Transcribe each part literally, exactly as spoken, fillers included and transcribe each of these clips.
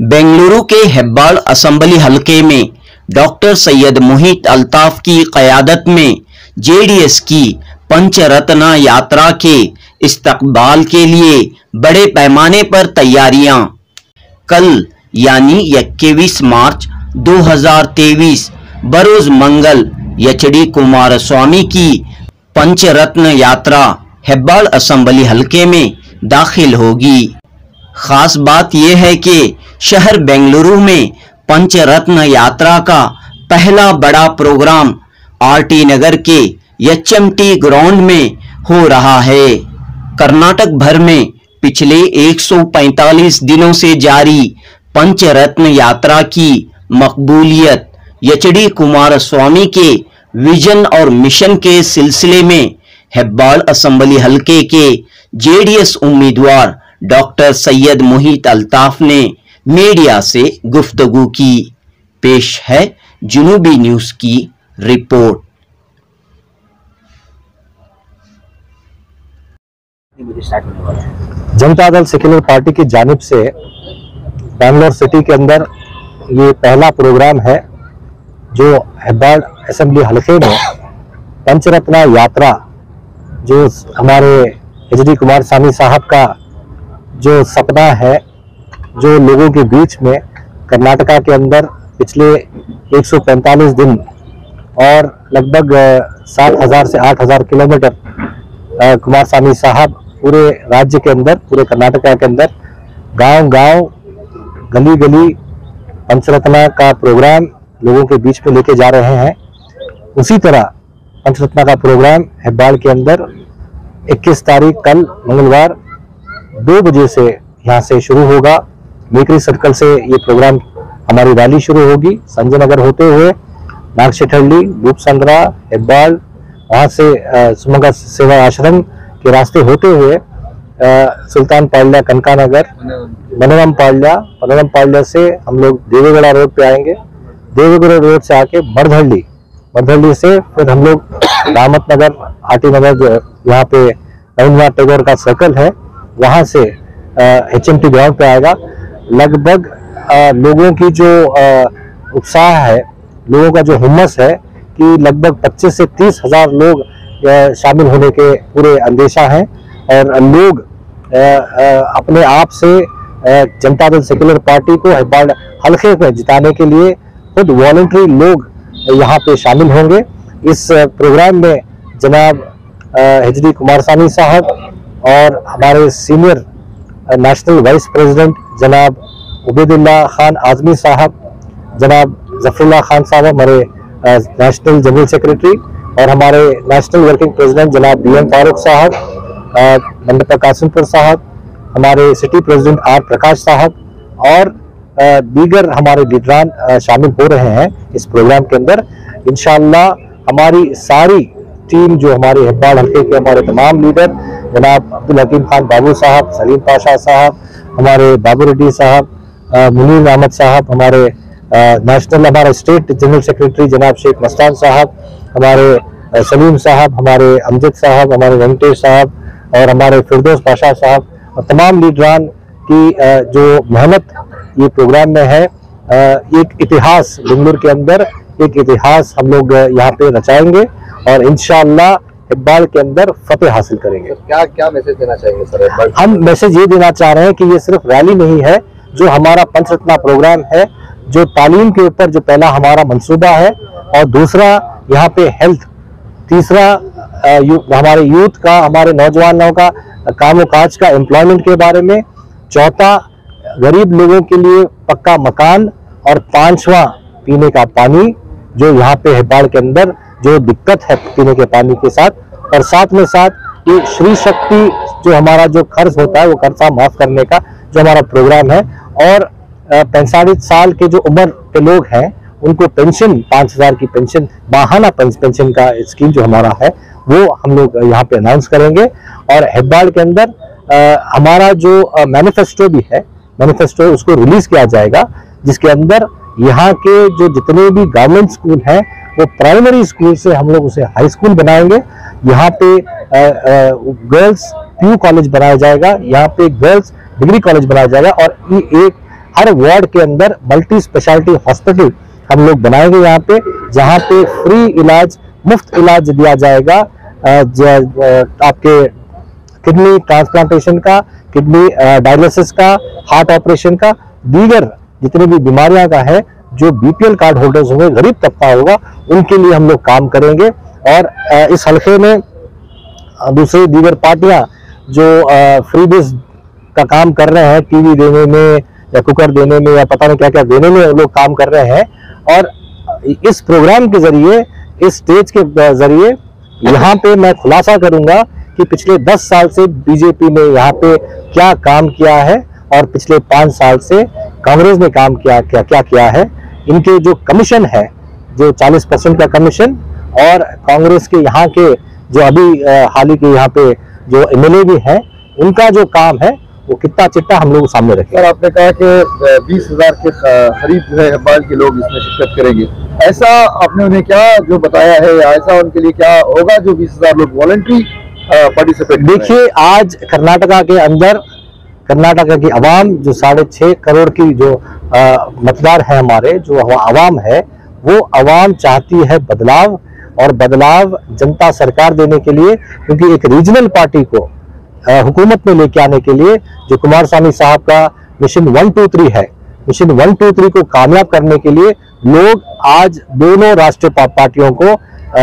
बेंगलुरु के हेब्बाड़ असेंबली हलके में डॉक्टर सैयद मोहित अल्ताफ की क़यादत में जेडीएस की पंचरत्न यात्रा के इस्तकबाल के लिए बड़े पैमाने पर तैयारियां। कल यानी इक्कीस मार्च दो हज़ार तेईस बरोज मंगल एच डी कुमारस्वामी की पंचरत्न यात्रा हेब्बाड़ असेंबली हलके में दाखिल होगी। खास बात यह है कि शहर बेंगलुरु में पंचरत्न यात्रा का पहला बड़ा प्रोग्राम आरटी नगर के एच एम टी ग्राउंड में हो रहा है। कर्नाटक भर में पिछले एक सौ पैंतालीस दिनों से जारी पंचरत्न यात्रा की मकबूलियत एच डी कुमारस्वामी के विजन और मिशन के सिलसिले में हेब्बाड़ असेंबली हलके के जेडीएस उम्मीदवार डॉक्टर सैयद मोहित अल्ताफ ने मीडिया से गुफ्तगू की। पेश है जुनूबी न्यूज की report. Janata Dal secular party की जानिब से बेंगलोर सिटी के अंदर ये पहला प्रोग्राम है जो हेब्बाड़ असेंबली हलके में पंचरत्न यात्रा, जो हमारे एच डी कुमारस्वामी साहब का जो सपना है, जो लोगों के बीच में कर्नाटका के अंदर पिछले एक सौ पैंतालीस दिन और लगभग सात हज़ार से आठ हज़ार किलोमीटर कुमारस्वामी साहब पूरे राज्य के अंदर, पूरे कर्नाटका के अंदर गांव-गांव, गली-गली पंचरत्न का प्रोग्राम लोगों के बीच में लेके जा रहे हैं। उसी तरह पंचरत्न का प्रोग्राम हेब्बाड़ के अंदर इक्कीस तारीख कल मंगलवार दो बजे से यहाँ से शुरू होगा। मेकरी सर्कल से ये प्रोग्राम हमारी रैली शुरू होगी। संजय नगर होते हुए नागशेठहल्ली, रूपसंद्रा, हेब्बाड़, वहाँ से सुमंगा सेवा आश्रम के रास्ते होते हुए सुल्तान पाल्या, कनकानगर, मनोरम पाल्या, मनोरम पाल्या से हम लोग देवेगौड़ा रोड पे आएंगे। देवेगौड़ा रोड से आके बरधल्ली, बरधल्ली से फिर हम लोग रामत नगर, आटी नगर, जो यहाँ पे रविन्द्रनाथ टैगोर का सर्कल है, वहाँ से एच एम टी ग्राउंड पे आएगा। लगभग आ, लोगों की जो उत्साह है, लोगों का जो हुम्मस है कि लगभग पच्चीस से तीस हजार लोग आ, शामिल होने के पूरे अंदेशा है। और लोग आ, आ, अपने आप से आ, जनता दल सेक्युलर पार्टी को हेब्बाड़ हल्के में जिताने के लिए खुद वॉलंटरी लोग यहाँ पे शामिल होंगे। इस प्रोग्राम में जनाब एच डी कुमारस्वामी साहब और हमारे सीनियर नेशनल वाइस प्रेसिडेंट जनाब उबैदुल्ला खान आजमी साहब, जनाब जफरुल्लाह खान साहब हमारे नेशनल जनरल सेक्रेटरी, और हमारे नेशनल वर्किंग प्रेसिडेंट जनाब बी एम फारूक साहब, मंडपा कासिमपुर साहब, हमारे सिटी प्रेसिडेंट आर प्रकाश साहब और दीगर हमारे लीडरान शामिल हो रहे हैं इस प्रोग्राम के अंदर। इंशाअल्लाह हमारी सारी टीम, जो हमारे हेब्बाड़ हल्के के हमारे तमाम लीडर जनाब अब्दुल हकीम खान बाबू साहब, सलीम पाशा साहब, हमारे बाबू रेड्डी साहब, मुनीर अहमद साहब, हमारे नेशनल हमारे स्टेट जनरल सेक्रेटरी जनाब शेख मस्तान साहब, हमारे सलीम साहब, हमारे अमजद साहब, हमारे वेंकटेश साहब और हमारे फिरदौस पाशा साहब और तमाम लीडरान की जो मेहनत ये प्रोग्राम में है, एक इतिहास बेंगलुरु के अंदर एक इतिहास हम लोग यहाँ पे रचाएंगे और इंशाअल्लाह हेब्बाड़ के अंदर फतेह हासिल करेंगे। क्या क्या मैसेज देना चाहेंगे सर? हम मैसेज ये देना चाह रहे हैं कि ये सिर्फ रैली नहीं है, जो हमारा पंचरत्न प्रोग्राम है, जो तालीम के ऊपर जो पहला हमारा मंसूबा है, और दूसरा यहाँ पे हेल्थ, तीसरा यू, हमारे यूथ का, हमारे नौजवानों का काम काज का एम्प्लॉयमेंट के बारे में, चौथा गरीब लोगों के लिए पक्का मकान, और पांचवा पीने का पानी, जो यहाँ पे हेब्बाड़ के अंदर जो दिक्कत है पीने के पानी के साथ, और साथ में साथ ये श्री शक्ति जो हमारा जो खर्च होता है वो खर्चा माफ करने का जो हमारा प्रोग्राम है, और पैंतालीस साल के जो उम्र के लोग हैं उनको पेंशन, पाँच हजार की पेंशन, माहाना पेंशन का स्कीम जो हमारा है वो हम लोग यहाँ पे अनाउंस करेंगे। और हेब्बाड़ के अंदर आ, हमारा जो मैनिफेस्टो भी है, मैनिफेस्टो उसको रिलीज किया जाएगा, जिसके अंदर यहाँ के जो जितने भी गवर्नमेंट स्कूल हैं वो प्राइमरी स्कूल से हम लोग उसे हाई स्कूल बनाएंगे। यहाँ पे गर्ल्स पीयू कॉलेज बनाया जाएगा, यहाँ पे गर्ल्स डिग्री कॉलेज बनाया जाएगा, और एक हर वार्ड के अंदर मल्टी स्पेशलिटी हॉस्पिटल हम लोग बनाएंगे यहाँ पे, जहाँ पे फ्री इलाज, मुफ्त इलाज दिया जाएगा आपके किडनी ट्रांसप्लांटेशन का, किडनी डायलिसिस का, हार्ट ऑपरेशन का, दीगर जितने भी बीमारियां का है, जो बीपीएल कार्ड होल्डर्स होंगे, गरीब तबका होगा, उनके लिए हम लोग काम करेंगे। और इस हल्के में दूसरी दीगर पार्टियां जो फ्री बेस का काम कर रहे हैं, टीवी देने में या कुकर देने में या पता नहीं क्या क्या देने में लोग काम कर रहे हैं, और इस प्रोग्राम के जरिए, इस स्टेज के जरिए यहाँ पे मैं खुलासा करूंगा कि पिछले दस साल से बीजेपी ने यहाँ पे क्या काम किया है और पिछले पांच साल से कांग्रेस ने काम किया क्या क्या किया है। इनके जो कमीशन है, जो चालीस परसेंट का कमीशन, और कांग्रेस के यहाँ के जो अभी हाल ही के यहाँ पे जो एमएलए भी हैं, उनका जो काम है वो कितना चिट्टा हम लोग सामने रखें। सर, आपने कहा कि बीस हजार के करीब जो है हेब्बाल के लोग इसमें शिरकत करेंगे, ऐसा आपने उन्हें क्या जो बताया है, या ऐसा उनके लिए क्या होगा जो बीस हजार लोग वॉलंटरी पार्टिसिपेट? देखिए, आज कर्नाटका के अंदर कर्नाटका की आवाम जो साढ़े छह करोड़ की जो मतदार है हमारे, जो आवाम है, वो आवाम चाहती है बदलाव, और बदलाव जनता सरकार देने के लिए, क्योंकि एक रीजनल पार्टी को हुकूमत में लेके आने के लिए जो कुमार स्वामी साहब का मिशन वन टू थ्री है, मिशन वन टू थ्री को कामयाब करने के लिए लोग आज दोनों राष्ट्रीय पार्टियों को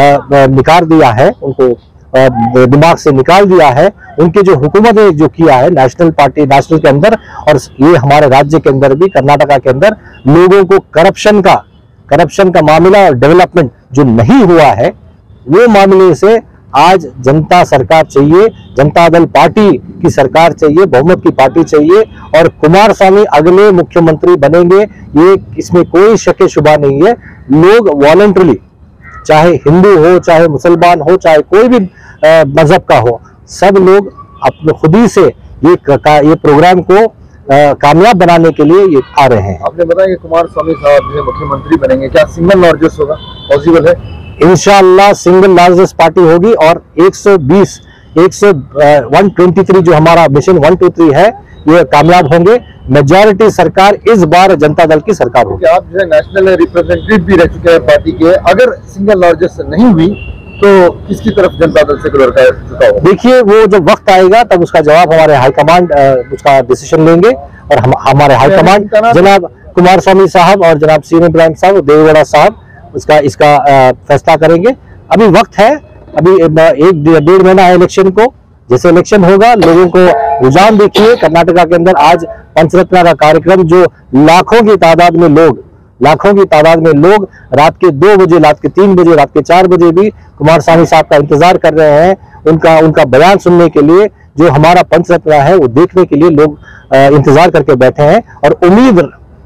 निकाल दिया है, उनको दिमाग से निकाल दिया है। उनकी जो हुकूमत ने जो किया है नेशनल पार्टी, नेशनल के अंदर और ये हमारे राज्य के अंदर भी, कर्नाटका के अंदर, लोगों को करप्शन का करप्शन का मामला और डेवलपमेंट जो नहीं हुआ है, वो मामले से आज जनता सरकार चाहिए, जनता दल पार्टी की सरकार चाहिए, बहुमत की पार्टी चाहिए, और कुमार स्वामी अगले मुख्यमंत्री बनेंगे, ये इसमें कोई शक शुबा नहीं है। लोग वॉलंटरली, चाहे हिंदू हो, चाहे मुसलमान हो, चाहे कोई भी मजहब का हो, सब लोग अपने खुद ही से ये ये प्रोग्राम को आ, कामयाब बनाने के लिए ये आ रहे हैं। आपने बताया कि कुमार स्वामी साहब जो मुख्यमंत्री बनेंगे, क्या सिंगल लार्जेस्ट होगा? पॉसिबल है? इंशाअल्लाह सिंगल लार्जेस्ट पार्टी होगी, और एक सौ बीस, एक सौ वन ट्वेंटी थ्री जो हमारा मिशन वन टू थ्री है, ये कामयाब होंगे। मेजॉरिटी सरकार इस बार जनता दल की सरकार होगी। आप जो है नेशनल रिप्रेजेंटेटिव भी रह चुके हैं पार्टी के, अगर सिंगल लार्जेस्ट नहीं हुई तो किसकी तरफ जनता दल सेक्युलर का झुका होगा? देखिए, वो जब वक्त आएगा तब उसका जवाब हमारे हाईकमांड उसका डिसीजन लेंगे, और हम हमारे हाईकमांड जनाब कुमार स्वामी साहब और जनाब सी एम इब्राहिम साहब, देवेगौड़ा साहब उसका इसका फैसला करेंगे। अभी वक्त है, अभी एक डेढ़ महीना है इलेक्शन को। जैसे इलेक्शन होगा, लोगों को रुझान देखिए कर्नाटका के अंदर आज पंचरत्न का कार्यक्रम, जो लाखों की तादाद में लोग लाखों की तादाद में लोग रात के दो बजे, रात के तीन बजे, रात के चार बजे भी कुमार स्वामी साहब का इंतजार कर रहे हैं, उनका उनका बयान सुनने के लिए, जो हमारा पंचरत्न है वो देखने के लिए लोग इंतजार करके बैठे हैं। और उम्मीद,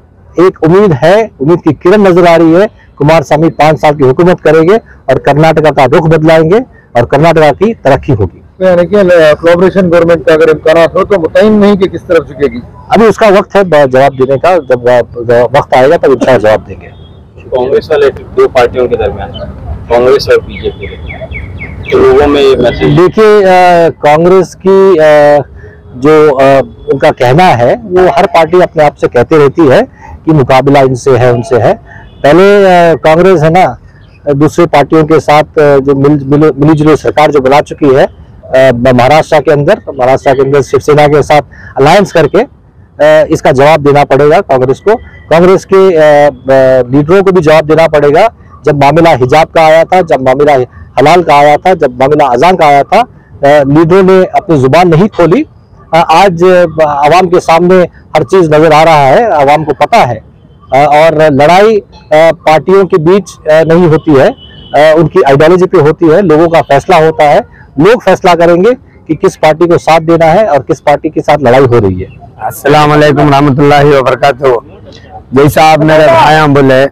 एक उम्मीद है, उम्मीद की किरण नजर आ रही है। कुमार स्वामी पांच साल की हुकूमत करेंगे और कर्नाटका का रुख बदलाएंगे और कर्नाटका की तरक्की होगी। यानी कि कोलैबोरेशन गवर्नमेंट का अगर इम्कानात हो तो मुतय्यन नहीं कि किस तरफ झुकेगी? अभी उसका वक्त है जवाब देने का, जब वक्त आएगा तब इंशाल्लाह जवाब देंगे। कांग्रेस वाले दो पार्टियों के दरमियान, कांग्रेस और बीजेपी के, तो लोगों में ये मैसेज, देखिए, कांग्रेस की आ, जो आ, उनका कहना है, वो हर पार्टी अपने आप से कहती रहती है कि मुकाबला इनसे है, उनसे है। पहले कांग्रेस है ना, दूसरी पार्टियों के साथ जो मिल मिली जुली सरकार जो बना चुकी है महाराष्ट्र के अंदर, महाराष्ट्र के अंदर शिवसेना के साथ अलायंस करके, इसका जवाब देना पड़ेगा कांग्रेस को। कांग्रेस के लीडरों को भी जवाब देना पड़ेगा। जब मामला हिजाब का आया था, जब मामला हलाल का आया था, जब मामला अजान का आया था, लीडरों ने अपनी जुबान नहीं खोली। आज आवाम के सामने हर चीज नजर आ रहा है, आवाम को पता है, और लड़ाई पार्टियों के बीच नहीं होती है, उनकी आइडियोलॉजी पे होती है, लोगों का फैसला होता है। लोग फैसला करेंगे कि किस पार्टी को साथ देना है और किस पार्टी के साथ लड़ाई हो रही है। अस्सलाम वालेकुम रहमतुल्लाहि व बरकातहू। जैसा आप मेरे भाई बोले,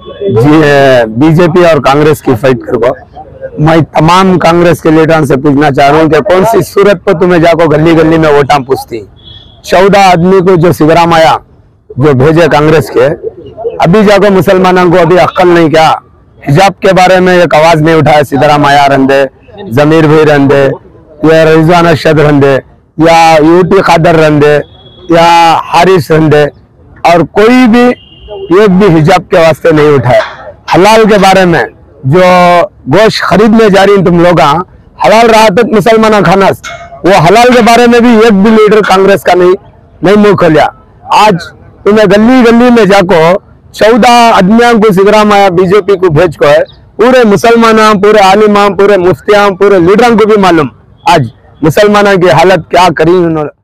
बीजेपी और कांग्रेस की फाइट करो, मैं तमाम कांग्रेस के लीडरों से पूछना चाह रहा हूँ कि कौन सी सूरत पर तुम्हें जाको गली गली में वोटा पूछती। चौदह आदमी को जो सिद्धरामैया जो भेजे कांग्रेस के, अभी जाको मुसलमानों को अभी अक्ल नहीं, क्या हिजाब के बारे में एक आवाज नहीं उठाया। सिद्धरामैया रंदे, जमीर भाई रंदे, या रिजवान अरशद रंदे, या यूटी कादर रंदे, या हारिस रंदे, और कोई भी एक भी हिजाब के वास्ते नहीं उठाया। हलाल के बारे में जो गोश्त खरीदने जा रही तुम लोग, हलाल रहा तक मुसलमान खाना, वो हलाल के बारे में भी एक भी लीडर कांग्रेस का नहीं नहीं मुंह खोलिया। आज तुम्हें गली गली में जाको चौदह आदमियों को सिद्धरामैया बीजेपी को भेज को है, पूरे मुसलमान, पूरे आलिमा, पूरे मुफ्तियां, पूरे लीडरों को भी मालूम आज मुसलमानों की हालत क्या करी उन्होंने।